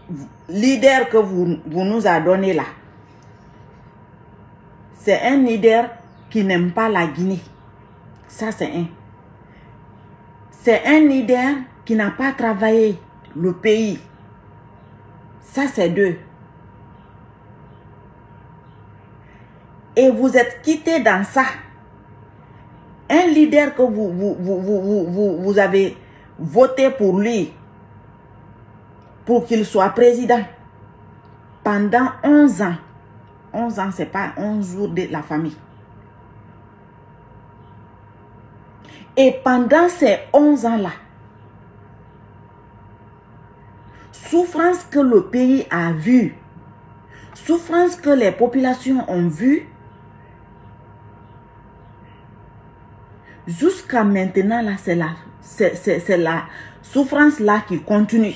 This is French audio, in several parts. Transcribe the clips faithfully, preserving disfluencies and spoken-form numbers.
leader que vous, vous nous a donné là, c'est un leader qui n'aime pas la Guinée. Ça, c'est un. C'est un leader qui n'a pas travaillé le pays. Ça, c'est deux. Et vous êtes quitté dans ça. Un leader que vous, vous, vous, vous, vous, vous avez voté pour lui, pour qu'il soit président, pendant onze ans. onze ans, ce n'est pas onze jours de la famille. Et pendant ces onze ans-là, souffrance que le pays a vue, souffrance que les populations ont vue, jusqu'à maintenant, là, c'est la, c'est, c'est, c'est la souffrance-là qui continue.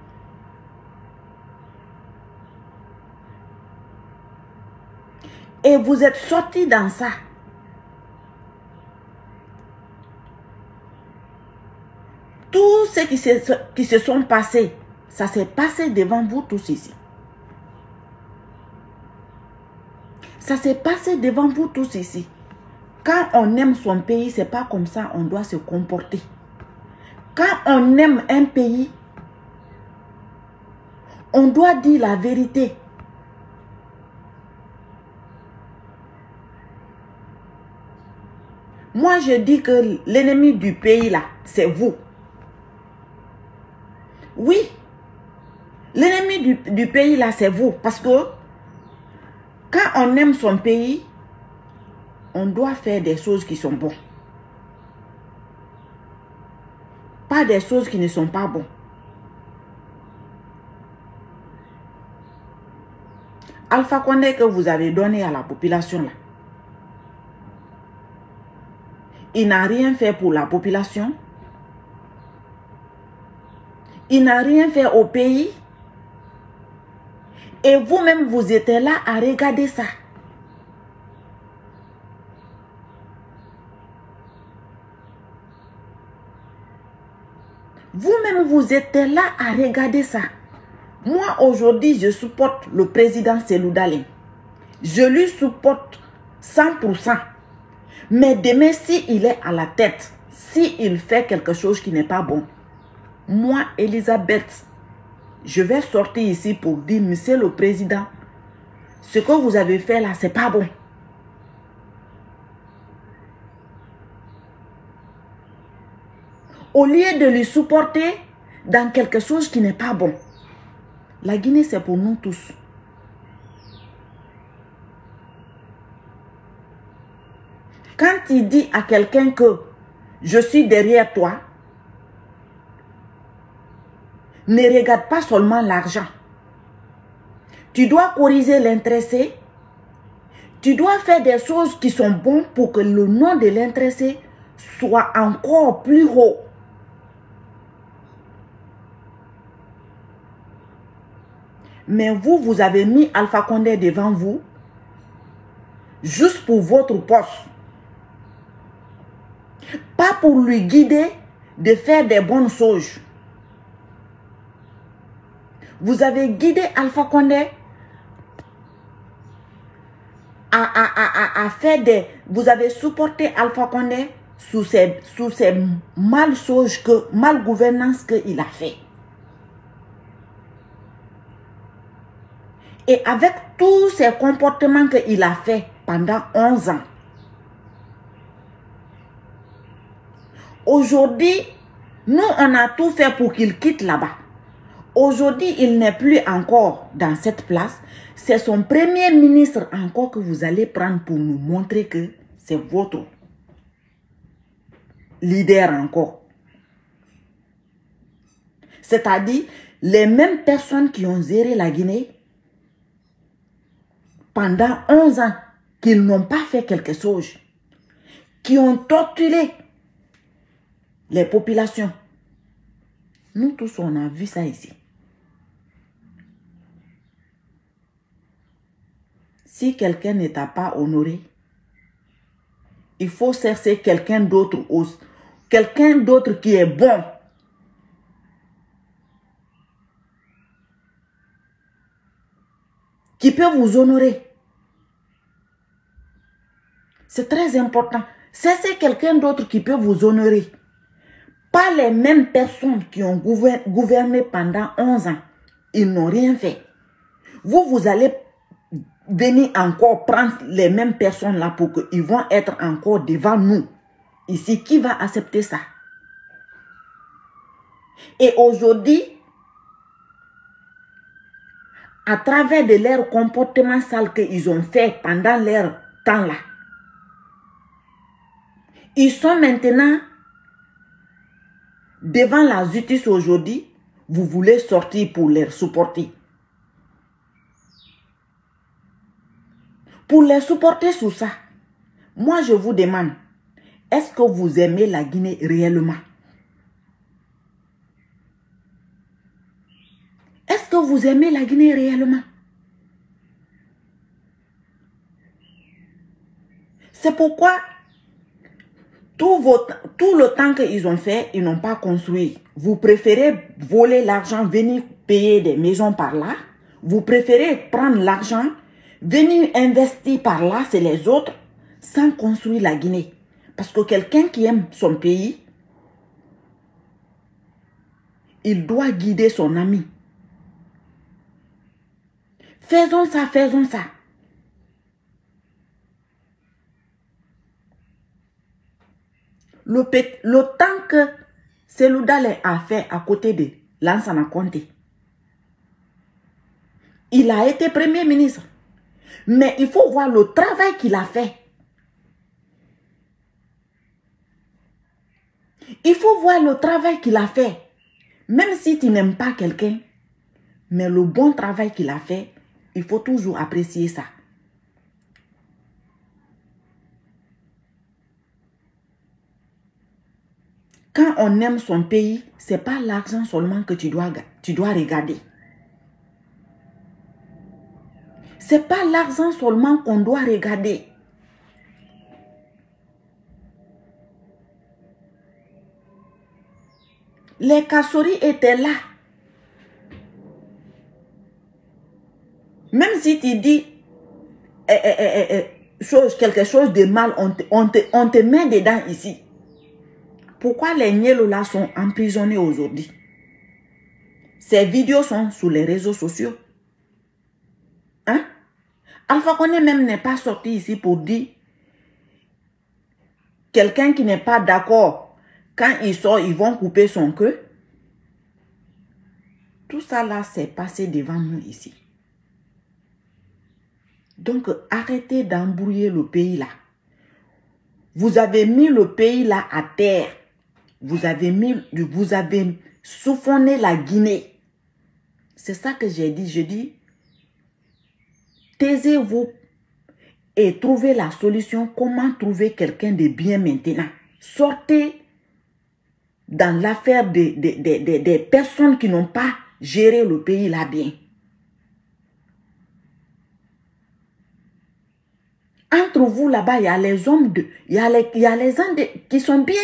Et vous êtes sortis dans ça. Tout ce qui se, qui se sont passés, ça s'est passé devant vous tous ici. Ça s'est passé devant vous tous ici. Quand on aime son pays, c'est pas comme ça on doit se comporter. Quand on aime un pays, on doit dire la vérité. Moi, je dis que l'ennemi du pays, là, c'est vous. Oui, l'ennemi du, du pays, là, c'est vous. Parce que quand on aime son pays, on doit faire des choses qui sont bonnes. Pas des choses qui ne sont pas bonnes. Alpha Condé que vous avez donné à la population, là, il n'a rien fait pour la population. Il n'a rien fait au pays. Et vous-même, vous étiez là à regarder ça. Vous-même, vous étiez là à regarder ça. Moi, aujourd'hui, je supporte le président Cellou Dalein. Je lui supporte cent pour cent. Mais demain, s'il est à la tête, s'il fait quelque chose qui n'est pas bon, moi, Elisabeth, je vais sortir ici pour dire, monsieur le président, ce que vous avez fait là, c'est pas bon. Au lieu de lui supporter dans quelque chose qui n'est pas bon. La Guinée, c'est pour nous tous. Quand il dit à quelqu'un que je suis derrière toi, ne regarde pas seulement l'argent. Tu dois corriger l'intéressé. Tu dois faire des choses qui sont bonnes pour que le nom de l'intéressé soit encore plus haut. Mais vous, vous avez mis Alpha Condé devant vous juste pour votre poste. Pas pour lui guider de faire des bonnes choses. Vous avez guidé Alpha Condé à, à, à, à, à faire des... Vous avez supporté Alpha Condé sous ces, sous ces mal choses, que, mal gouvernance qu'il a fait. Et avec tous ces comportements qu'il a fait pendant onze ans, aujourd'hui, nous, on a tout fait pour qu'il quitte là-bas. Aujourd'hui, il n'est plus encore dans cette place. C'est son premier ministre encore que vous allez prendre pour nous montrer que c'est votre leader encore. C'est-à-dire, les mêmes personnes qui ont géré la Guinée pendant onze ans, qu'ils n'ont pas fait quelque chose, qui ont torturé les populations. Nous tous, on a vu ça ici. Si quelqu'un ne t'a pas honoré, il faut chercher quelqu'un d'autre, quelqu'un d'autre qui est bon. qui peut vous honorer. C'est très important. C'est quelqu'un d'autre qui peut vous honorer. Pas les mêmes personnes qui ont gouverné pendant onze ans. Ils n'ont rien fait. Vous, vous allez venir encore prendre les mêmes personnes là pour qu'ils vont être encore devant nous. Ici, qui va accepter ça? Et aujourd'hui, à travers de leur comportement sale qu'ils ont fait pendant leur temps là, ils sont maintenant devant la justice aujourd'hui. Vous voulez sortir pour les supporter. Pour les supporter sur ça, moi je vous demande, est-ce que vous aimez la Guinée réellement? Est-ce que vous aimez la Guinée réellement? C'est pourquoi tout, votre, tout le temps qu'ils ont fait, ils n'ont pas construit. Vous préférez voler l'argent, venir payer des maisons par là. Vous préférez prendre l'argent, venir investir par là, c'est les autres, sans construire la Guinée. Parce que quelqu'un qui aime son pays, il doit guider son ami. Faisons ça, faisons ça. Le, le temps que Cellou Dalein a fait à côté de Lansana Conté, il a été premier ministre. Mais il faut voir le travail qu'il a fait. Il faut voir le travail qu'il a fait. Même si tu n'aimes pas quelqu'un, mais le bon travail qu'il a fait, il faut toujours apprécier ça. Quand on aime son pays, ce n'est pas l'argent seulement que tu dois, tu dois regarder. Ce n'est pas l'argent seulement qu'on doit regarder. Les Kassory étaient là. Même si tu dis eh, eh, eh, eh, chose, quelque chose de mal, on te, on, te, on te met dedans ici. Pourquoi les Nielo là sont emprisonnés aujourd'hui? Ces vidéos sont sur les réseaux sociaux. Hein? Alpha Condé même n'est pas sorti ici pour dire quelqu'un qui n'est pas d'accord, quand il sort, ils vont couper son queue. Tout ça là, s'est passé devant nous ici. Donc, arrêtez d'embrouiller le pays là. Vous avez mis le pays là à terre. Vous avez mis, vous avez soufflé la Guinée. C'est ça que j'ai dit. Je dis, taisez-vous et trouvez la solution. Comment trouver quelqu'un de bien maintenant? Sortez dans l'affaire des, des, des, des, des personnes qui n'ont pas géré le pays là bien. Entre vous là-bas, il y a les hommes, de, il y a les, il y a les gens de, qui sont bien.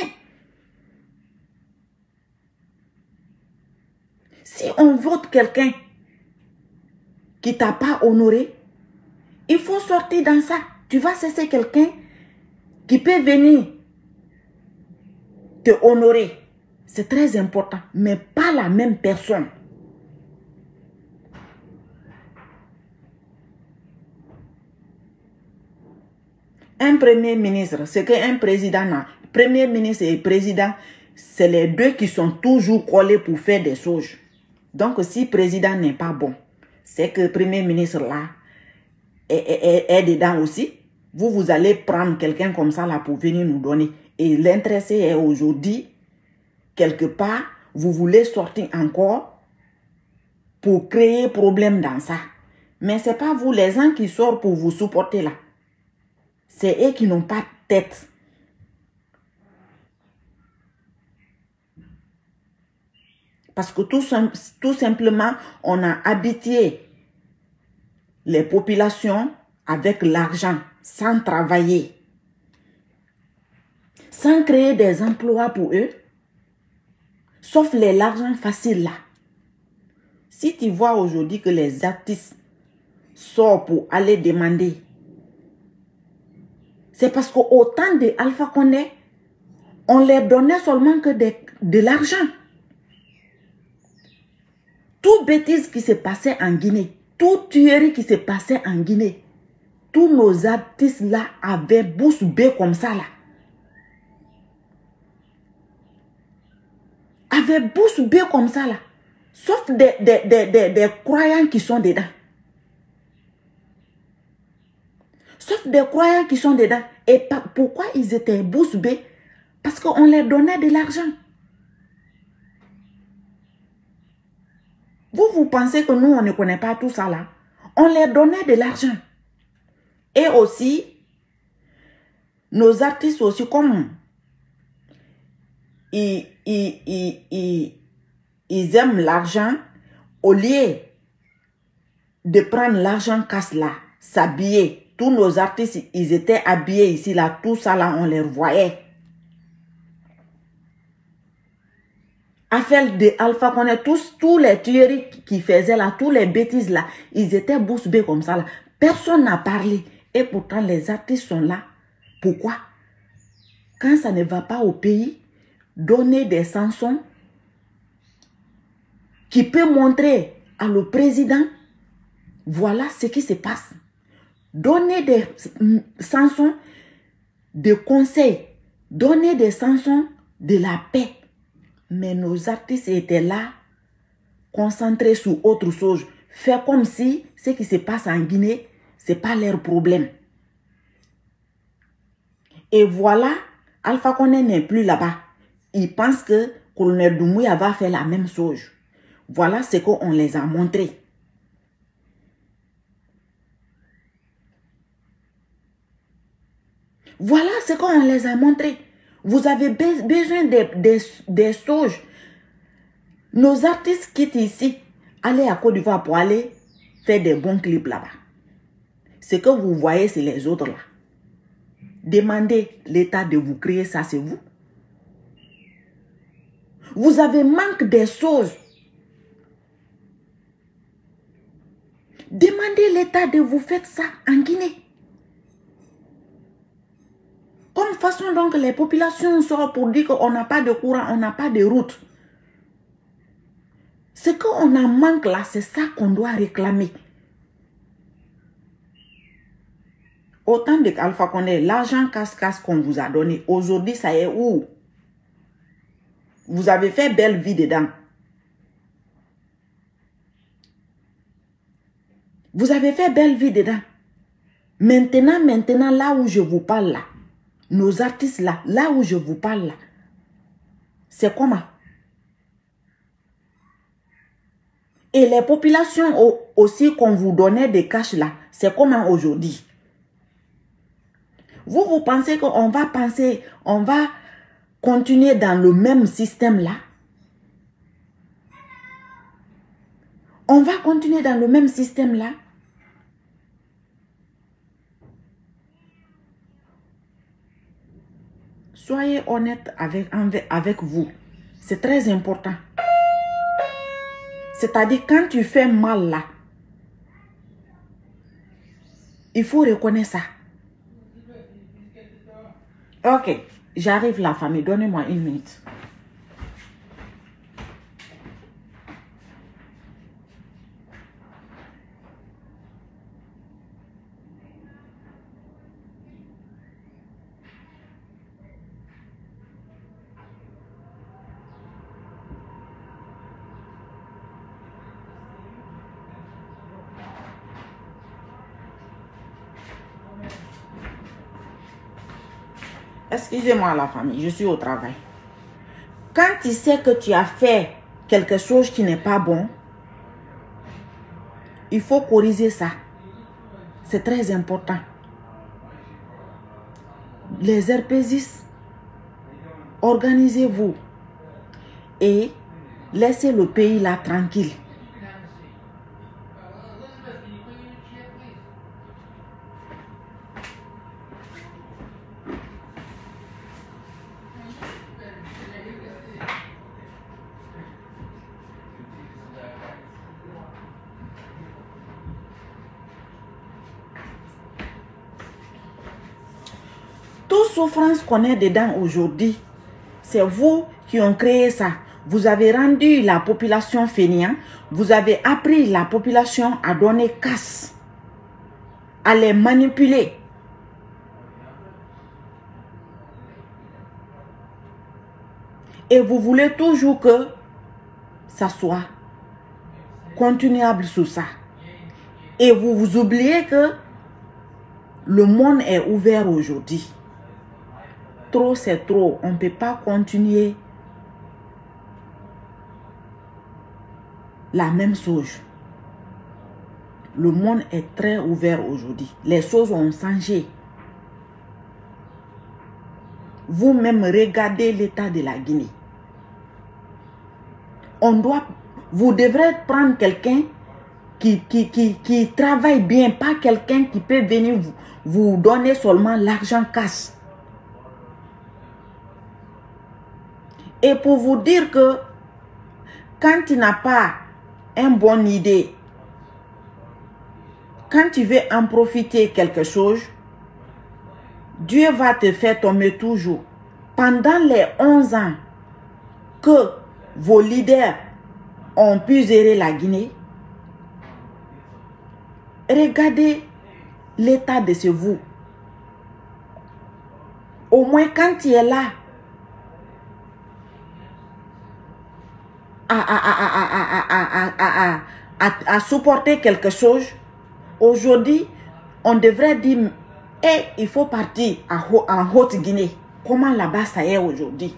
Si on vote quelqu'un qui t'a pas honoré, il faut sortir dans ça. Tu vas cesser quelqu'un qui peut venir te honorer. C'est très important, mais pas la même personne. Un premier ministre, c'est qu'un président n'a. Premier ministre et président, c'est les deux qui sont toujours collés pour faire des choses. Donc, si le président n'est pas bon, c'est que le premier ministre là est, est, est, est dedans aussi. Vous, vous allez prendre quelqu'un comme ça là pour venir nous donner. Et l'intéressé est aujourd'hui, quelque part, vous voulez sortir encore pour créer problème dans ça. Mais ce n'est pas vous les gens qui sortent pour vous supporter là. C'est eux qui n'ont pas de tête. Parce que tout, tout simplement, on a habitué les populations avec l'argent, sans travailler, sans créer des emplois pour eux, sauf l'argent facile là. Si tu vois aujourd'hui que les artistes sort pour aller demander, c'est parce qu'au temps de Alpha Condé, on leur donnait seulement que de, de l'argent. Tout bêtise qui se passait en Guinée, toute tuerie qui se passait en Guinée, tous nos artistes là avaient bouche bée comme ça là. Avaient bouche bée comme ça là. Sauf des, des, des, des, des croyants qui sont dedans. Sauf des croyants qui sont dedans. Et pourquoi ils étaient bouche bée? Parce qu'on leur donnait de l'argent. Vous, vous pensez que nous, on ne connaît pas tout ça là? On leur donnait de l'argent. Et aussi, nos artistes aussi, comme ils, ils, ils, ils, ils aiment l'argent, au lieu de prendre l'argent casse là, s'habiller. Tous nos artistes, ils étaient habillés ici là, tout ça là, on les voyait. Affaire de Alpha Condé, tous, tous les tueries qui faisaient là, tous les bêtises là, ils étaient bouche bée comme ça là. Personne n'a parlé. Et pourtant, les artistes sont là. Pourquoi? Quand ça ne va pas au pays, donner des chansons qui peut montrer à le président, voilà ce qui se passe. Donner des chansons de conseils, donner des chansons de la paix. Mais nos artistes étaient là, concentrés sur autre chose. Faire comme si ce qui se passe en Guinée, ce n'est pas leur problème. Et voilà, Alpha Condé n'est plus là-bas. Ils pensent que Colonel Doumbouya va faire la même chose. Voilà ce qu'on les a montré. Voilà ce qu'on les a montré. Vous avez be besoin des, des, des sauges. Nos artistes quittent ici, allez à Côte d'Ivoire pour aller faire des bons clips là-bas. Ce que vous voyez, c'est les autres là. Demandez l'État de vous créer ça, c'est vous. Vous avez manque des choses. Demandez l'État de vous faire ça en Guinée. Comme façon donc les populations sortent pour dire qu'on n'a pas de courant, on n'a pas de route. Ce qu'on a manque là, c'est ça qu'on doit réclamer. Autant de Alpha Condé, l'argent casse-casse qu'on vous a donné, aujourd'hui, ça est où? Vous avez fait belle vie dedans. Vous avez fait belle vie dedans. Maintenant, maintenant, là où je vous parle là, nos artistes là, là où je vous parle là, c'est comment? Et les populations aussi qu'on vous donnait des cash là, c'est comment aujourd'hui? Vous, vous pensez qu'on va penser, on va continuer dans le même système là? On va continuer dans le même système là? Soyez honnête avec, avec vous. C'est très important. C'est-à-dire, quand tu fais mal là, il faut reconnaître ça. Ok, j'arrive la famille. Donnez-moi une minute. Excusez-moi la famille, je suis au travail. Quand tu sais que tu as fait quelque chose qui n'est pas bon, il faut corriger ça. C'est très important. Les R P G I S, organisez-vous et laissez le pays là tranquille. souffrances qu'on est dedans aujourd'hui, c'est vous qui ont créé ça. Vous avez rendu la population fainéante. Vous avez appris la population à donner casse, à les manipuler. Et vous voulez toujours que ça soit continuable sur ça. Et vous vous oubliez que le monde est ouvert aujourd'hui. Trop, c'est trop. On ne peut pas continuer la même chose. Le monde est très ouvert aujourd'hui. Les choses ont changé. Vous-même, regardez l'état de la Guinée. On doit, vous devrez prendre quelqu'un qui, qui, qui, qui travaille bien, pas quelqu'un qui peut venir vous, vous donner seulement l'argent cash. Et pour vous dire que quand tu n'as pas une bonne idée, quand tu veux en profiter quelque chose, Dieu va te faire tomber toujours. Pendant les onze ans que vos leaders ont pu gérer la Guinée, regardez l'état de ce vous. Au moins quand tu es là, à, à, à, à, à, à, à, à, à, à supporter quelque chose, aujourd'hui, on devrait dire, hey, il faut partir à, en Haute-Guinée. Comment là-bas ça est aujourd'hui?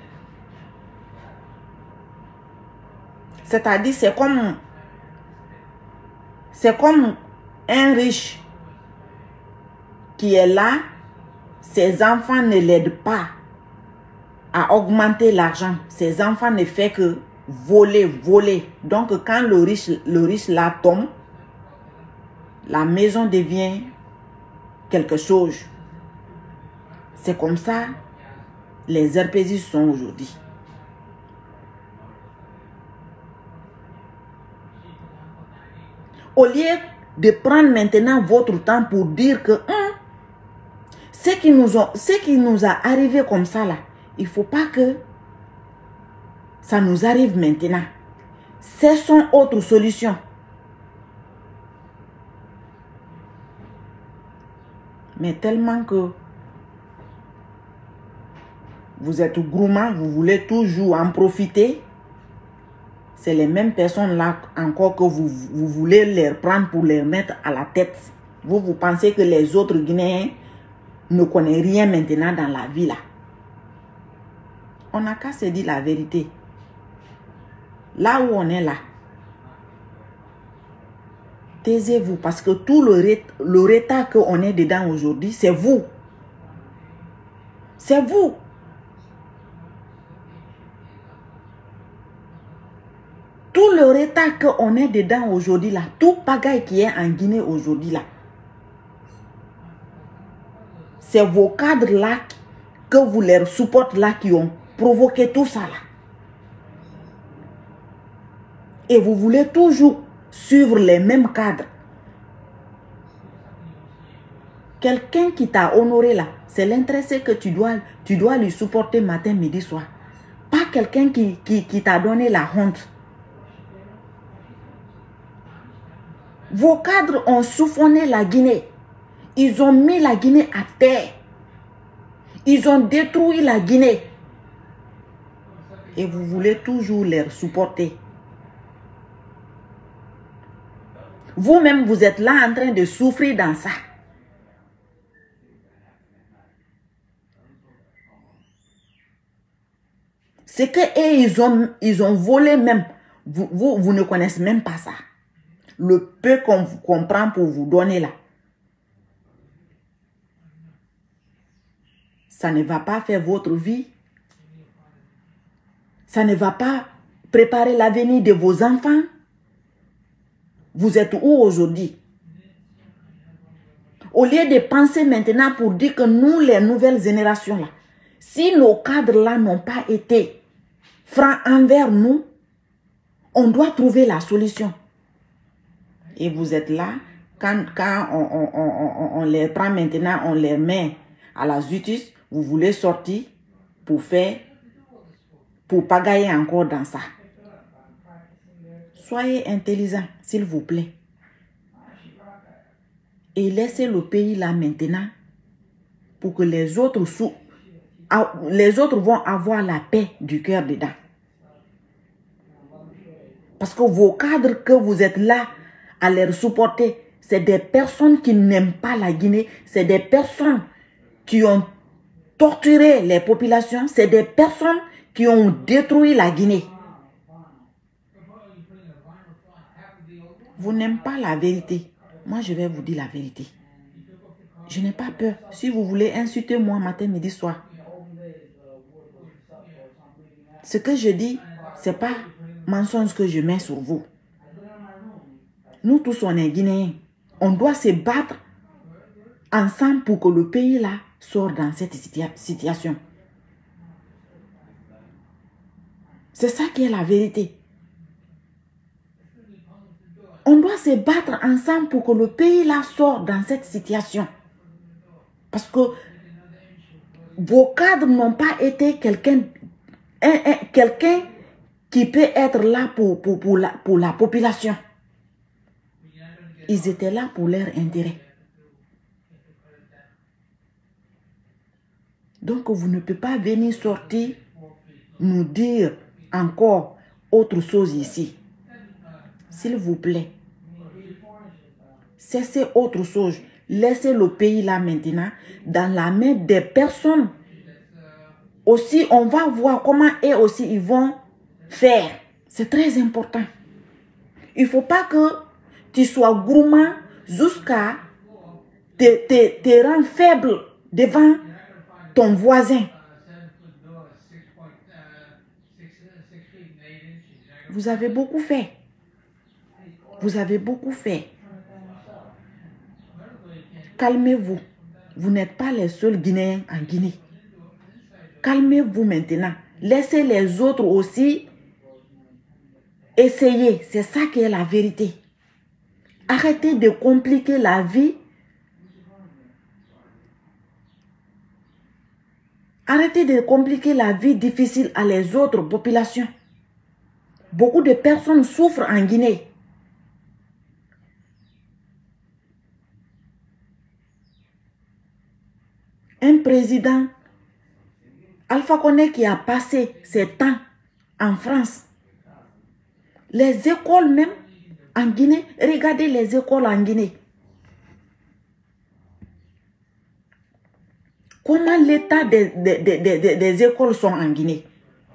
C'est-à-dire, c'est comme, c'est comme un riche qui est là, ses enfants ne l'aident pas à augmenter l'argent. Ses enfants ne font que voler, voler. Donc, quand le riche, le riche là tombe, la maison devient quelque chose. C'est comme ça les R P G sont aujourd'hui. Au lieu de prendre maintenant votre temps pour dire que hein, ce qui nous ont, ce qui nous a arrivé comme ça là, il ne faut pas que ça nous arrive maintenant. Ce sont autres solutions. Mais tellement que vous êtes gourmand, vous voulez toujours en profiter. C'est les mêmes personnes là encore que vous, vous voulez les prendre pour les mettre à la tête. Vous, vous pensez que les autres Guinéens ne connaissent rien maintenant dans la vie là. On n'a qu'à se dire la vérité. Là où on est là, taisez-vous parce que tout le, le retard qu'on est dedans aujourd'hui, c'est vous. C'est vous. Tout le retard qu'on est dedans aujourd'hui là, tout pagaille qui est en Guinée aujourd'hui là, c'est vos cadres là que vous les supportez là qui ont provoqué tout ça là. Et vous voulez toujours suivre les mêmes cadres. Quelqu'un qui t'a honoré là, c'est l'intéressé que tu dois, tu dois lui supporter matin, midi, soir. Pas quelqu'un qui, qui, qui t'a donné la honte. Vos cadres ont souffonné la Guinée. Ils ont mis la Guinée à terre. Ils ont détruit la Guinée. Et vous voulez toujours les supporter. Vous-même, vous êtes là en train de souffrir dans ça. C'est que eux, ils ont, ils ont volé même. Vous, vous, vous ne connaissez même pas ça. Le peu qu'on vous comprend pour vous donner là. Ça ne va pas faire votre vie. Ça ne va pas préparer l'avenir de vos enfants. Vous êtes où aujourd'hui? Au lieu de penser maintenant pour dire que nous, les nouvelles générations là, si nos cadres là n'ont pas été francs envers nous, on doit trouver la solution. Et vous êtes là, quand, quand on, on, on, on, on les prend maintenant, on les met à la justice, Vous voulez sortir pour faire, pour pagailler encore dans ça. Soyez intelligent, s'il vous plaît. Et laissez le pays là maintenant pour que les autres, sous, les autres vont avoir la paix du cœur dedans. Parce que vos cadres que vous êtes là à les supporter, c'est des personnes qui n'aiment pas la Guinée. C'est des personnes qui ont torturé les populations. C'est des personnes qui ont détruit la Guinée. Vous n'aimez pas la vérité. Moi, je vais vous dire la vérité. Je n'ai pas peur. Si vous voulez insulter moi matin, midi, soir. Ce que je dis, ce n'est pas mensonge que je mets sur vous. Nous tous, on est Guinéens. On doit se battre ensemble pour que le pays là sorte dans cette situation. C'est ça qui est la vérité. On doit se battre ensemble pour que le pays là sorte dans cette situation. Parce que vos cadres n'ont pas été quelqu'un quelqu'un qui peut être là pour, pour, pour, la, pour la population. Ils étaient là pour leur intérêt. Donc vous ne pouvez pas venir sortir nous dire encore autre chose ici. S'il vous plaît. Cessez autre chose. Laissez le pays là maintenant dans la main des personnes. Aussi, on va voir comment eux aussi ils vont faire. C'est très important. Il ne faut pas que tu sois gourmand jusqu'à te, te, te rendre faible devant ton voisin. Vous avez beaucoup fait. Vous avez beaucoup fait. Calmez-vous. Vous n'êtes pas les seuls Guinéens en Guinée. Calmez-vous maintenant. Laissez les autres aussi essayer. C'est ça qui est la vérité. Arrêtez de compliquer la vie. Arrêtez de compliquer la vie difficile à les autres populations. Beaucoup de personnes souffrent en Guinée. Un président, Alpha Condé, qui a passé ses temps en France. Les écoles même en Guinée, regardez les écoles en Guinée. Comment l'état des, des, des, des, des écoles sont en Guinée?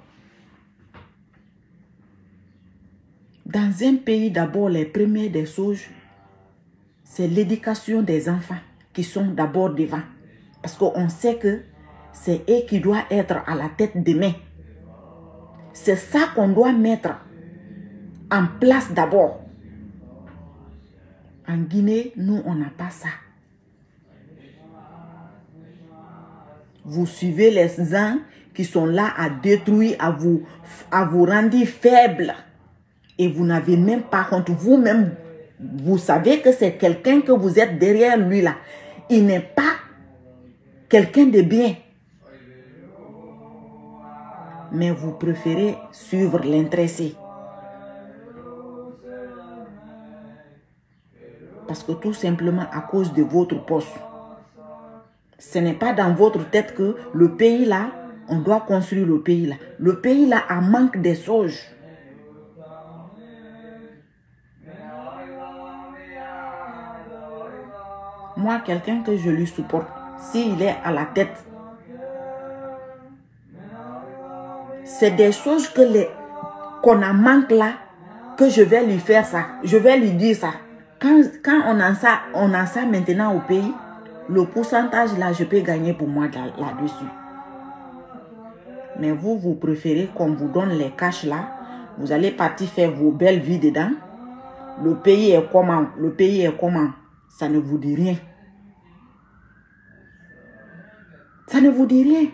Dans un pays, d'abord, les premières des choses, c'est l'éducation des enfants qui sont d'abord devant. Parce qu'on sait que c'est eux qui doivent être à la tête demain. C'est ça qu'on doit mettre en place d'abord. En Guinée, nous, on n'a pas ça. Vous suivez les gens qui sont là à détruire, à vous, à vous rendre faibles. Et vous n'avez même pas honte. Vous-même, vous savez que c'est quelqu'un que vous êtes derrière lui là. Il n'est pas quelqu'un de bien. Mais vous préférez suivre l'intéressé. Parce que tout simplement à cause de votre poste. Ce n'est pas dans votre tête que le pays là, on doit construire le pays là. Le pays là a manque des choses. Moi, quelqu'un que je lui supporte, s'il est à la tête, c'est des choses que les qu'on a manque là, que je vais lui faire ça. Je vais lui dire ça. Quand, quand on a ça, on a ça maintenant au pays, le pourcentage là, je peux gagner pour moi là-dessus. Mais vous, vous préférez qu'on vous donne les cash là. Vous allez partir faire vos belles vies dedans. Le pays est comment? Le pays est comment? Ça ne vous dit rien. Ça ne vous dit rien.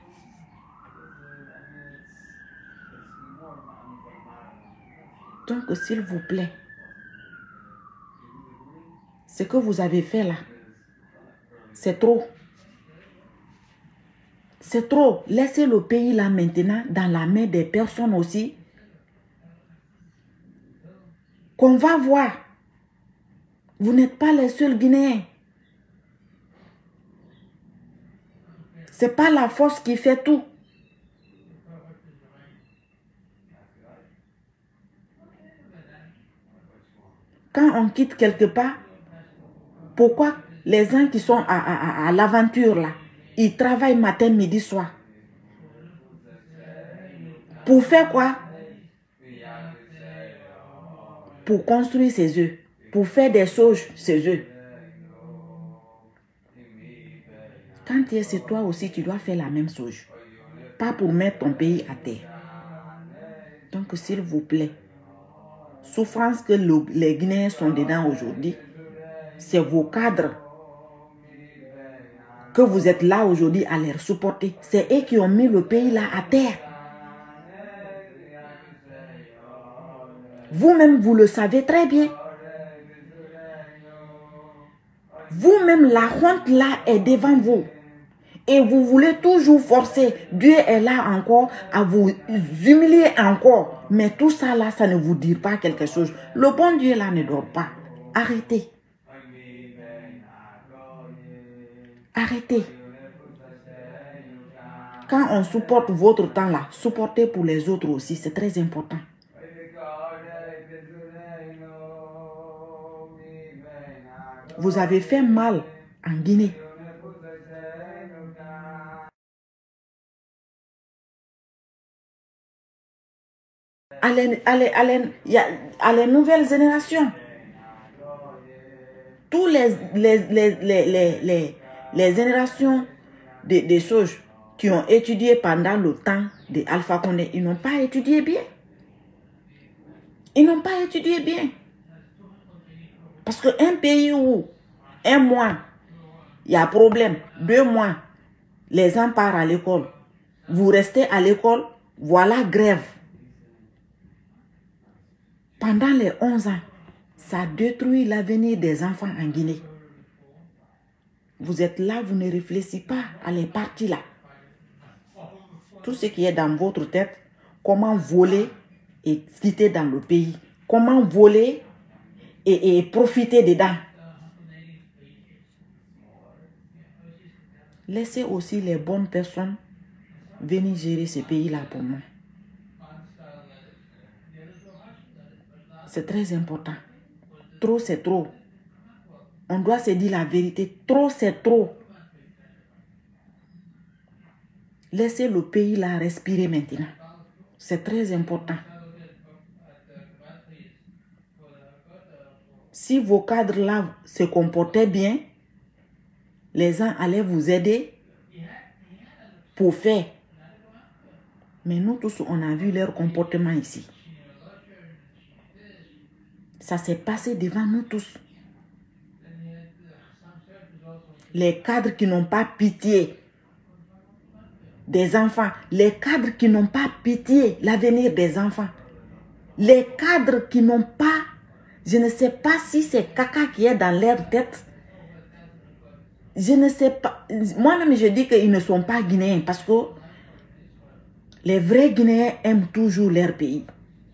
Donc, s'il vous plaît, ce que vous avez fait là, c'est trop. C'est trop. Laissez le pays là maintenant dans la main des personnes aussi. Qu'on va voir. Vous n'êtes pas les seuls Guinéens. Ce n'est pas la force qui fait tout. Quand on quitte quelque part, pourquoi les gens qui sont à, à, à, à l'aventure là, ils travaillent matin, midi, soir? Pour faire quoi? Pour construire ses œufs. Pour faire des sauges, ses œufs. Quand tu es chez toi aussi, tu dois faire la même chose. Pas pour mettre ton pays à terre. Donc, s'il vous plaît, souffrance que le, les Guinéens sont dedans aujourd'hui, c'est vos cadres que vous êtes là aujourd'hui à les supporter. C'est eux qui ont mis le pays là à terre. Vous-même, vous le savez très bien. Vous-même, la honte là est devant vous. Et vous voulez toujours forcer. Dieu est là encore à vous humilier encore. Mais tout ça là, ça ne vous dit pas quelque chose. Le bon Dieu là ne dort pas. Arrêtez. Arrêtez. Quand on supporte votre temps là, supportez pour les autres aussi. C'est très important. Vous avez fait mal en Guinée. À les, à les, à les, à les nouvelles générations. Tous les, les, les, les, les, les, les générations de, de sauges qui ont étudié pendant le temps de Alpha Condé, ils n'ont pas étudié bien. Ils n'ont pas étudié bien. Parce qu'un pays où un mois, il y a problème, deux mois, les gens partent à l'école. Vous restez à l'école, voilà grève. Pendant les onze ans, ça détruit l'avenir des enfants en Guinée. Vous êtes là, vous ne réfléchissez pas à les partis là. Tout ce qui est dans votre tête, comment voler et quitter dans le pays. Comment voler et, et profiter dedans. Laissez aussi les bonnes personnes venir gérer ce pays-là pour nous. C'est très important. Trop, c'est trop. On doit se dire la vérité. Trop, c'est trop. Laissez le pays là respirer maintenant. C'est très important. Si vos cadres là se comportaient bien, les gens allaient vous aider pour faire. Mais nous tous, on a vu leur comportement ici. Ça s'est passé devant nous tous. Les cadres qui n'ont pas pitié des enfants. Les cadres qui n'ont pas pitié l'avenir des enfants. Les cadres qui n'ont pas... Je ne sais pas si c'est caca qui est dans leur tête. Je ne sais pas. Moi-même, je dis qu'ils ne sont pas Guinéens parce que les vrais Guinéens aiment toujours leur pays.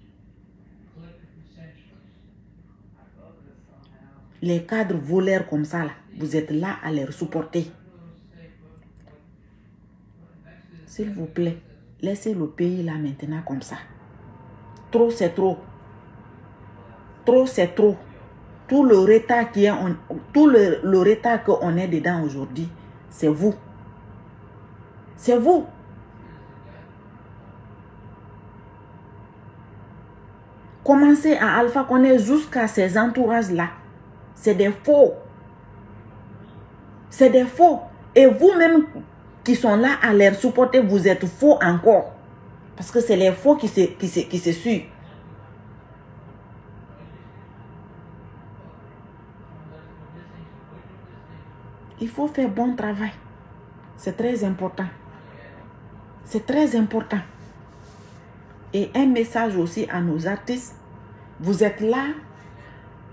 Les cadres voleurs comme ça, là, vous êtes là à les supporter. S'il vous plaît, laissez le pays là maintenant comme ça. Trop, c'est trop. Trop, c'est trop. Tout le retard qui est, on, tout le, le retard qu'on est dedans aujourd'hui, c'est vous. C'est vous. Commencez à Alpha Condé jusqu'à ces entourages-là. C'est des faux. C'est des faux. Et vous-même qui sont là à les supporter, vous êtes faux encore. Parce que c'est les faux qui se, qui se, qui se suivent. Il faut faire bon travail. C'est très important. C'est très important. Et un message aussi à nos artistes. Vous êtes là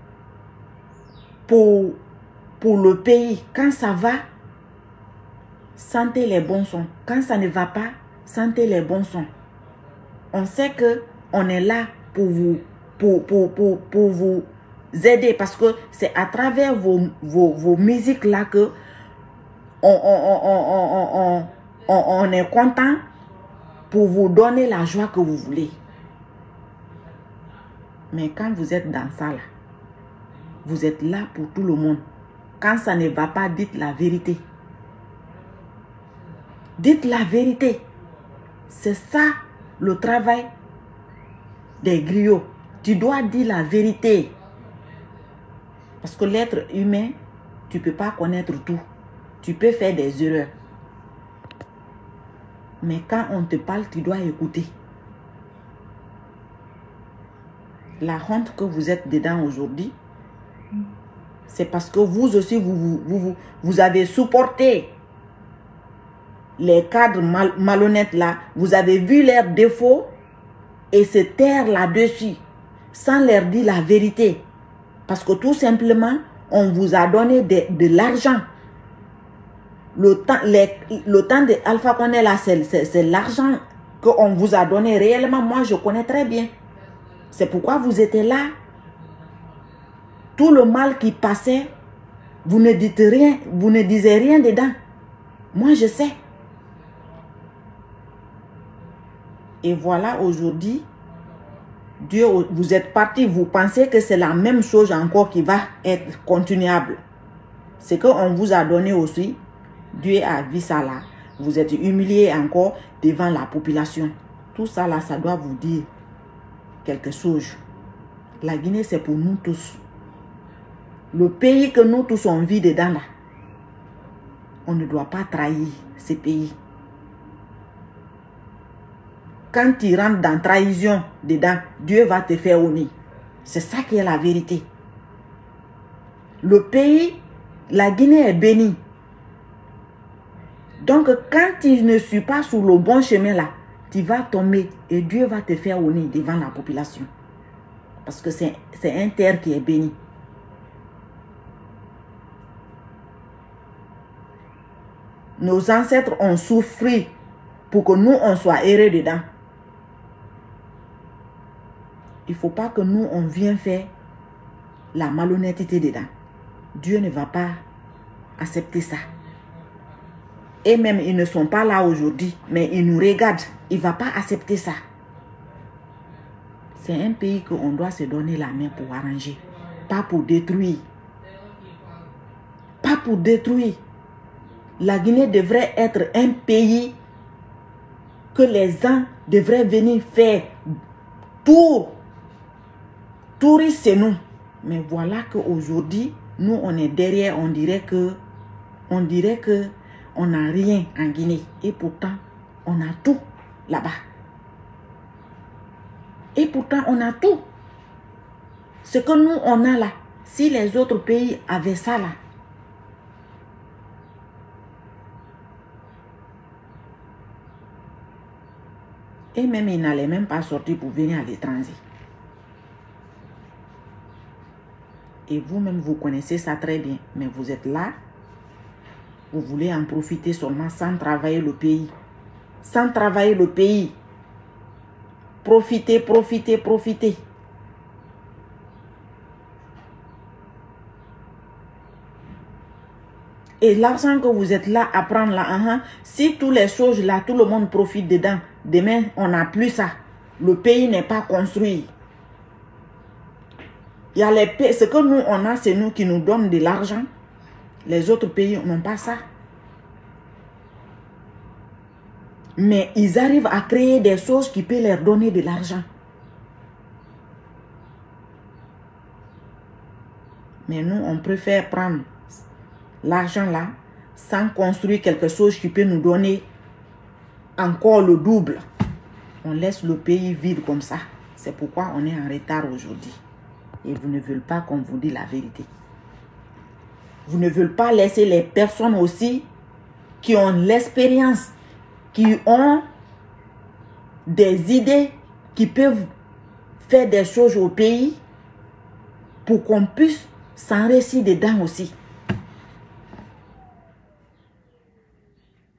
pour, pour le pays. Quand ça va, sentez les bons sons. Quand ça ne va pas, sentez les bons sons. On sait que on est là pour vous, pour, pour, pour, pour vous aider parce que c'est à travers vos, vos, vos musiques là que on, on, on, on, on, on, on est content pour vous donner la joie que vous voulez. Mais quand vous êtes dans ça là, vous êtes là pour tout le monde. Quand ça ne va pas, dites la vérité. Dites la vérité. C'est ça le travail des griots. Tu dois dire la vérité. Parce que l'être humain, tu ne peux pas connaître tout. Tu peux faire des erreurs. Mais quand on te parle, tu dois écouter. La honte que vous êtes dedans aujourd'hui, c'est parce que vous aussi, vous, vous, vous, vous avez supporté les cadres mal, malhonnêtes là. Vous avez vu leurs défauts et se taire là-dessus sans leur dire la vérité. Parce que tout simplement, on vous a donné de, de l'argent. Le temps, les, le temps de Alpha Condé là, c'est l'argent qu'on vous a donné réellement. Moi, je connais très bien. C'est pourquoi vous étiez là. Tout le mal qui passait, vous ne dites rien, vous ne disiez rien dedans. Moi, je sais. Et voilà, aujourd'hui, Dieu, vous êtes parti, vous pensez que c'est la même chose encore qui va être continuable. C'est qu'on vous a donné aussi, Dieu a vu ça là. Vous êtes humilié encore devant la population. Tout ça là, ça doit vous dire quelque chose. La Guinée, c'est pour nous tous. Le pays que nous tous on vit dedans là, on ne doit pas trahir ce pays. Quand tu rentres dans trahison dedans, Dieu va te faire honneur. C'est ça qui est la vérité. Le pays, la Guinée est bénie. Donc quand tu ne suis pas sur le bon chemin là, tu vas tomber et Dieu va te faire honneur devant la population. Parce que c'est un terre qui est béni. Nos ancêtres ont souffert pour que nous, on soit heureux dedans. Il ne faut pas que nous, on vienne faire la malhonnêteté dedans. Dieu ne va pas accepter ça. Et même, ils ne sont pas là aujourd'hui, mais ils nous regardent. Il ne va pas accepter ça. C'est un pays qu'on doit se donner la main pour arranger. Pas pour détruire. Pas pour détruire. La Guinée devrait être un pays que les gens devraient venir faire tour. Touristes, c'est nous. Mais voilà qu'aujourd'hui, nous, on est derrière, on dirait que, on dirait que on n'a rien en Guinée. Et pourtant, on a tout là-bas. Et pourtant, on a tout. Ce que nous, on a là, si les autres pays avaient ça là, et même, ils n'allaient même pas sortir pour venir à l'étranger. Et vous-même, vous connaissez ça très bien. Mais vous êtes là. Vous voulez en profiter seulement sans travailler le pays. Sans travailler le pays. Profitez, profitez, profitez. Et l'argent que vous êtes là à prendre là, uh -huh, si toutes les choses là, tout le monde profite dedans, demain, on n'a plus ça. Le pays n'est pas construit. Il y a les pays, ce que nous, on a, c'est nous qui nous donnent de l'argent. Les autres pays n'ont pas ça. Mais ils arrivent à créer des choses qui peuvent leur donner de l'argent. Mais nous, on préfère prendre l'argent là, sans construire quelque chose qui peut nous donner encore le double. On laisse le pays vide comme ça. C'est pourquoi on est en retard aujourd'hui. Et vous ne voulez pas qu'on vous dise la vérité. Vous ne voulez pas laisser les personnes aussi qui ont l'expérience, qui ont des idées, qui peuvent faire des choses au pays pour qu'on puisse s'enrichir dedans aussi.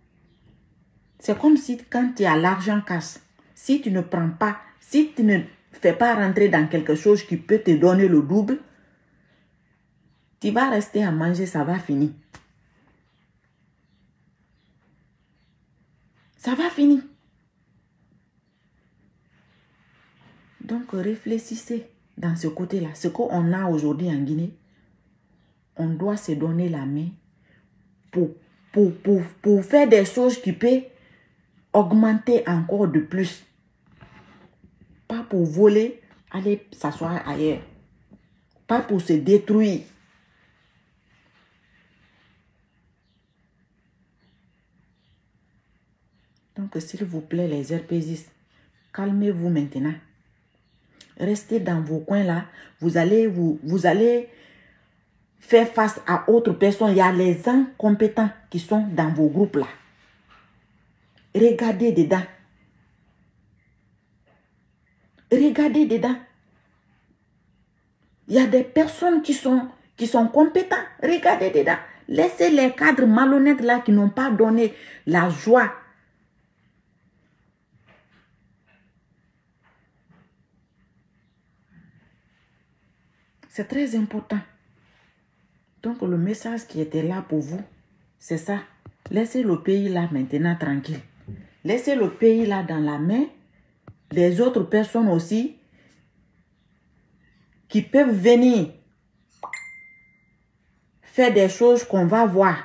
C'est comme si quand tu as l'argent cash, si tu ne prends pas, si tu ne fais pas rentrer dans quelque chose qui peut te donner le double, tu vas rester à manger, ça va finir. Ça va finir. Donc, réfléchissez dans ce côté-là. Ce qu'on a aujourd'hui en Guinée, on doit se donner la main pour, pour, pour, pour faire des choses qui peuvent augmenter encore de plus. Pas pour voler, aller s'asseoir ailleurs. Pas pour se détruire. Donc, s'il vous plaît, les R P Gistes, calmez-vous maintenant. Restez dans vos coins là. Vous allez, vous, vous allez faire face à autres personnes. Il y a les incompétents qui sont dans vos groupes là. Regardez dedans. Regardez dedans. Il y a des personnes qui sont, qui sont compétents. Regardez dedans. Laissez les cadres malhonnêtes là qui n'ont pas donné la joie. C'est très important. Donc le message qui était là pour vous, c'est ça. Laissez le pays là maintenant tranquille. Laissez le pays là dans la main. Les autres personnes aussi qui peuvent venir faire des choses qu'on va voir.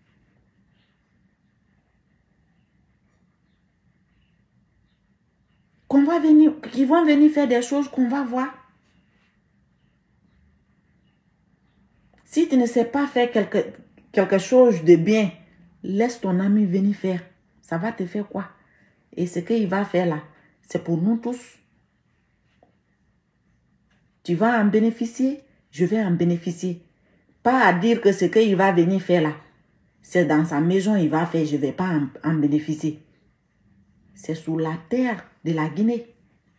Qu'on va venir, qui vont venir faire des choses qu'on va voir. Si tu ne sais pas faire quelque, quelque chose de bien, laisse ton ami venir faire. Ça va te faire quoi? Et ce qu'il va faire là, c'est pour nous tous. Tu vas en bénéficier, je vais en bénéficier. Pas à dire que ce qu'il va venir faire là, c'est dans sa maison il va faire, je ne vais pas en, en bénéficier. C'est sur la terre de la Guinée.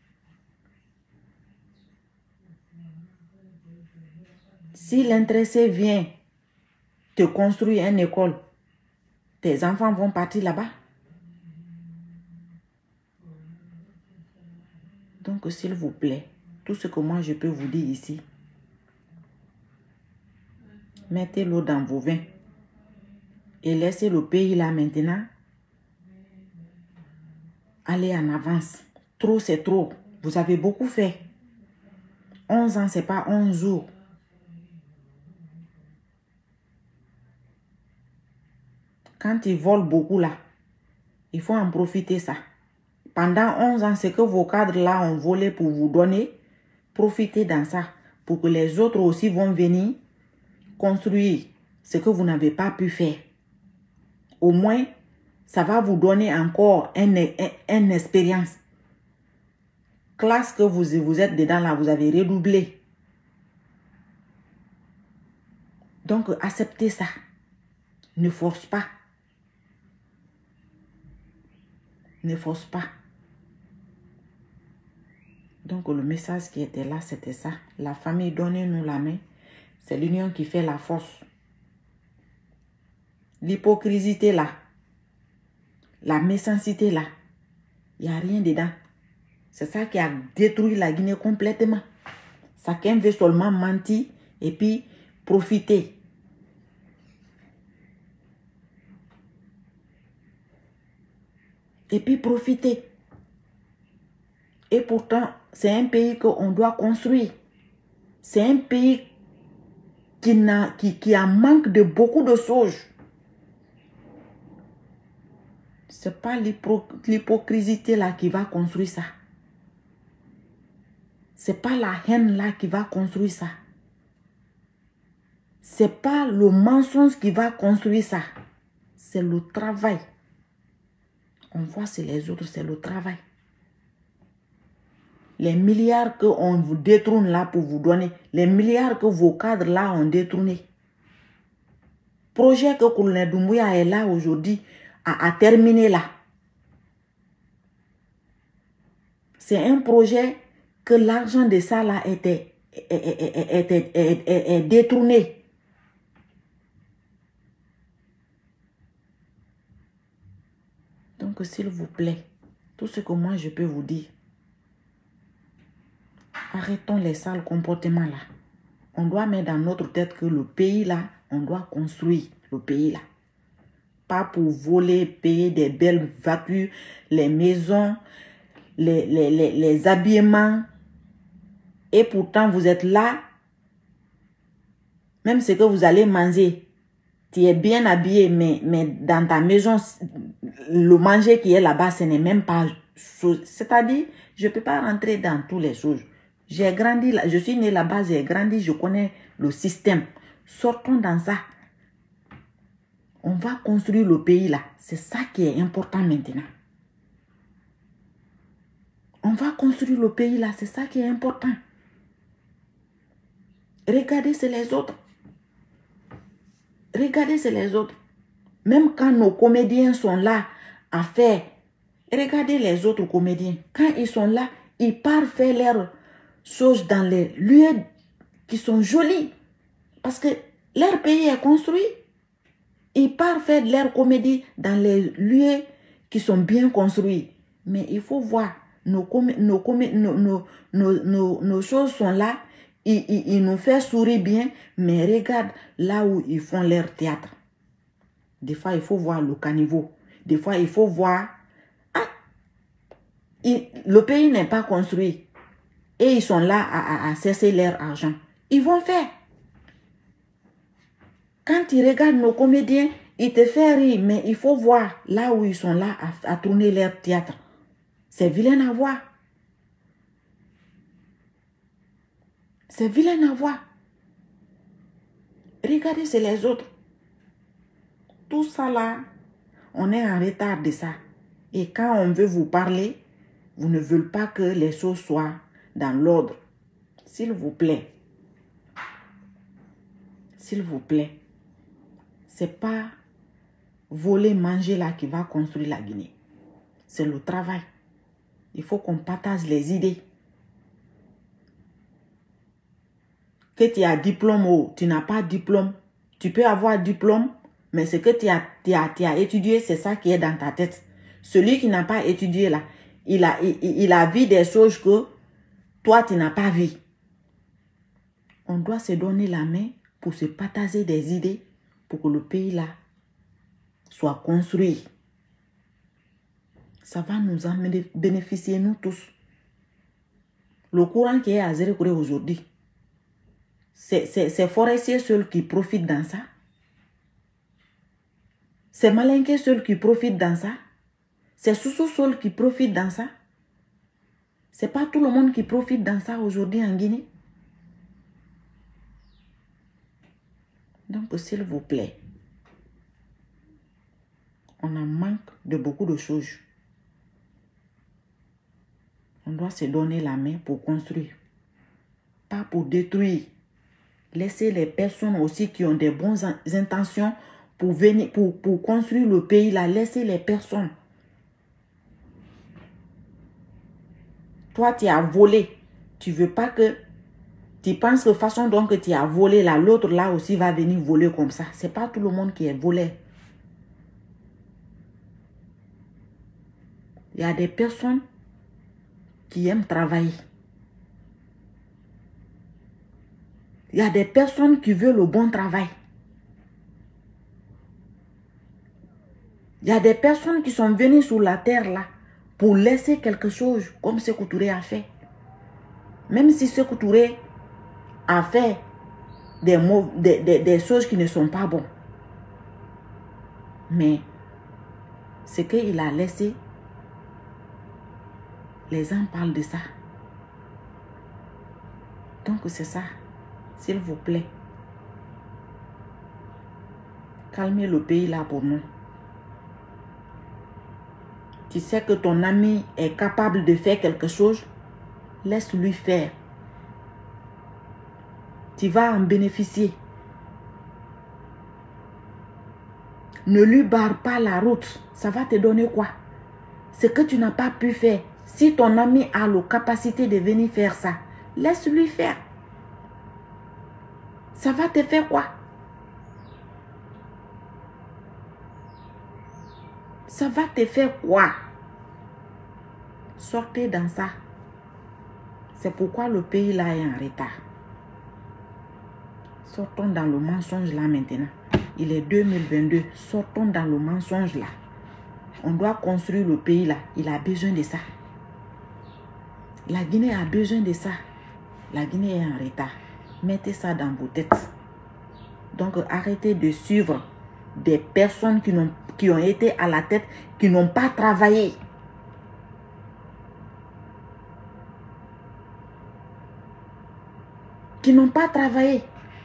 Si l'intéressé vient te construire une école, tes enfants vont partir là-bas. Donc, s'il vous plaît, tout ce que moi je peux vous dire ici, mettez l'eau dans vos vins et laissez le pays là maintenant aller en avance. Trop, c'est trop. Vous avez beaucoup fait. onze ans, c'est pas onze jours. Quand ils volent beaucoup là, il faut en profiter ça. Pendant onze ans, ce que vos cadres là ont volé pour vous donner, profitez dans ça. Pour que les autres aussi vont venir construire ce que vous n'avez pas pu faire. Au moins, ça va vous donner encore une, une, une expérience. Classe que vous, vous êtes dedans là, vous avez redoublé. Donc, acceptez ça. Ne force pas. Ne force pas. Donc, le message qui était là, c'était ça. La famille, donnez-nous la main. C'est l'union qui fait la force. L'hypocrisie là. La méchanceté là. Il n'y a rien dedans. C'est ça qui a détruit la Guinée complètement. Chacun veut seulement mentir et puis profiter. Et puis profiter. Et pourtant, c'est un pays qu'on doit construire. C'est un pays qui, n'a, qui, qui a manque de beaucoup de choses. Ce n'est pas l'hypocrisie là qui va construire ça. Ce n'est pas la haine là qui va construire ça. Ce n'est pas le mensonge qui va construire ça. C'est le travail. On voit c'est les autres, c'est le travail. Les milliards qu'on vous détourne là pour vous donner, les milliards que vos cadres là ont détourné. Projet que Colonel Doumbouya est là aujourd'hui à, à terminer là. C'est un projet que l'argent de ça là était, était, était, était, était détourné. Donc Donc, s'il vous plaît, tout ce que moi je peux vous dire, arrêtons les sales comportements là. On doit mettre dans notre tête que le pays là, on doit construire le pays là. Pas pour voler, payer des belles voitures, les maisons, les, les, les, les habillements. Et pourtant, vous êtes là. Même ce que vous allez manger, tu es bien habillé, mais, mais dans ta maison, le manger qui est là-bas, ce n'est même pas chose. C'est-à-dire, je ne peux pas rentrer dans toutes les choses. J'ai grandi là, je suis né là-bas, j'ai grandi, je connais le système. Sortons dans ça. On va construire le pays là. C'est ça qui est important maintenant. On va construire le pays là, c'est ça qui est important. Regardez, c'est les autres. Regardez, c'est les autres. Même quand nos comédiens sont là à faire, regardez les autres comédiens. Quand ils sont là, ils partent faire leurs choses dans les lieux qui sont jolis. Parce que leur pays est construit. Ils partent faire leur comédie dans les lieux qui sont bien construits. Mais il faut voir, nos, nos, nos, nos, nos, nos, nos choses sont là. Ils, ils, ils nous font sourire bien, mais regarde là où ils font leur théâtre. Des fois, il faut voir le caniveau. Des fois, il faut voir... Ah, il, le pays n'est pas construit. Et ils sont là à, à, à cesser leur argent. Ils vont faire. Quand tu regardes nos comédiens, ils te font rire, mais il faut voir là où ils sont là à, à tourner leur théâtre. C'est vilain à voir. C'est vilain à voir. Regardez, c'est les autres. Tout ça là, on est en retard de ça. Et quand on veut vous parler, vous ne voulez pas que les choses soient dans l'ordre. S'il vous plaît. S'il vous plaît. C'est pas voler, manger là qui va construire la Guinée. C'est le travail. Il faut qu'on partage les idées. Que tu as diplôme ou tu n'as pas diplôme. Tu peux avoir diplôme, mais ce que tu as, tu as, tu as étudié, c'est ça qui est dans ta tête. Celui qui n'a pas étudié là, il a, il, il a vu des choses que toi, tu n'as pas vu. On doit se donner la main pour se partager des idées pour que le pays là soit construit. Ça va nous en bénéficier, nous tous. Le courant qui est à zéro aujourd'hui, c'est forestiers seuls qui profitent dans ça. C'est malinqués seuls qui profitent dans ça. C'est sous seuls qui profitent dans ça. C'est pas tout le monde qui profite dans ça aujourd'hui en Guinée. Donc, s'il vous plaît, on en manque de beaucoup de choses. On doit se donner la main pour construire, pas pour détruire. Laissez les personnes aussi qui ont des bonnes intentions pour venir, pour, pour construire le pays là. Laissez les personnes. Toi, tu as volé. Tu veux pas que... Tu penses que façon dont que tu as volé là, l'autre là aussi va venir voler comme ça. C'est pas tout le monde qui est volé. Il y a des personnes qui aiment travailler. Il y a des personnes qui veulent le bon travail. Il y a des personnes qui sont venues sur la terre là pour laisser quelque chose comme Sékou Touré a fait. Même si Sékou Touré a fait des, des, des, des choses qui ne sont pas bonnes. Mais ce qu'il a laissé, les gens parlent de ça. Donc c'est ça. S'il vous plaît. Calmez le pays là pour nous. Tu sais que ton ami est capable de faire quelque chose, laisse-lui faire. Tu vas en bénéficier. Ne lui barre pas la route. Ça va te donner quoi? Ce que tu n'as pas pu faire. Si ton ami a la capacité de venir faire ça, laisse-lui faire. Ça va te faire quoi? Ça va te faire quoi? Sortez dans ça. C'est pourquoi le pays là est en retard. Sortons dans le mensonge là maintenant. Il est deux mille vingt-deux. Sortons dans le mensonge là. On doit construire le pays là. Il a besoin de ça. La Guinée a besoin de ça. La Guinée est en retard. Mettez ça dans vos têtes. Donc arrêtez de suivre des personnes qui, n'ont, qui ont été à la tête, qui n'ont pas travaillé. Qui n'ont pas travaillé.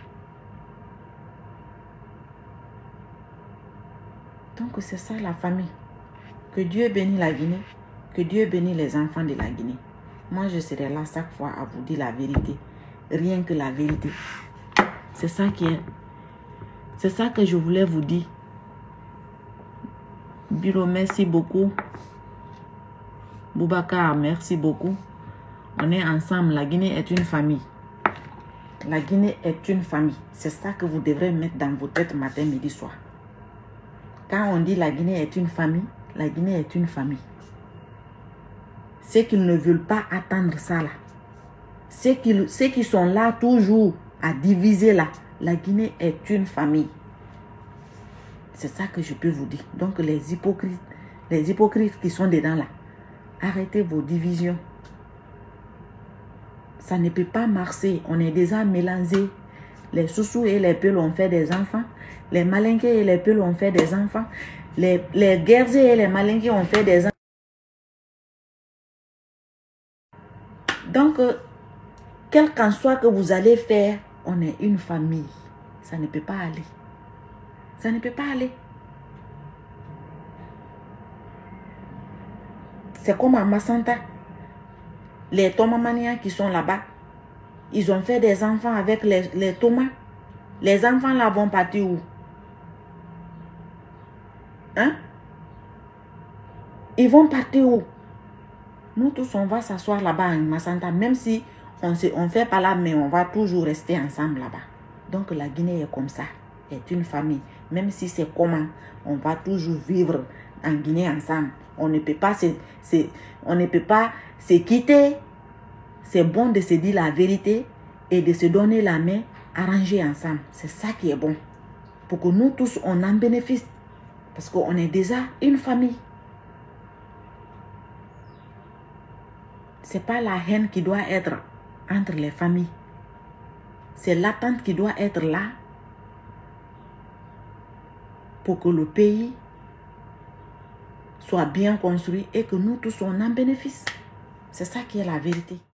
Donc c'est ça la famille. Que Dieu bénisse la Guinée. Que Dieu bénisse les enfants de la Guinée. Moi je serai là chaque fois à vous dire la vérité. Rien que la vérité. C'est ça qui est. C'est ça que je voulais vous dire. Biro, merci beaucoup. Boubacar, merci beaucoup. On est ensemble. La Guinée est une famille. La Guinée est une famille. C'est ça que vous devrez mettre dans vos têtes matin, midi, soir. Quand on dit la Guinée est une famille, la Guinée est une famille. Ceux qui ne veulent pas attendre ça là. Ceux qui, ceux qui sont là toujours à diviser là. La Guinée est une famille. C'est ça que je peux vous dire. Donc les hypocrites, les hypocrites qui sont dedans là, arrêtez vos divisions. Ça ne peut pas marcher. On est déjà mélangés. Les Soussous et les Peuls ont fait des enfants. Les Malinqués et les Peuls ont fait des enfants. Les, les Guerzés et les Malinqués ont fait des enfants. Donc, quel qu'en soit que vous allez faire, on est une famille. Ça ne peut pas aller. Ça ne peut pas aller. C'est comme à Massanta. Les Tomamaniens qui sont là-bas, ils ont fait des enfants avec les, les Thomas. Les enfants là vont partir où? Hein? Ils vont partir où? Nous tous, on va s'asseoir là-bas à Massanta. Même si on ne on fait pas là, mais on va toujours rester ensemble là-bas. Donc la Guinée est comme ça. Est une famille. Même si c'est comment, on va toujours vivre en Guinée ensemble. On ne peut pas se, se, on ne peut pas se quitter. C'est bon de se dire la vérité et de se donner la main, arranger ensemble. C'est ça qui est bon. Pour que nous tous, on en bénéficie. Parce qu'on est déjà une famille. Ce n'est pas la haine qui doit être entre les familles. C'est l'attente qui doit être là pour que le pays soit bien construit et que nous tous, on en bénéficie. C'est ça qui est la vérité.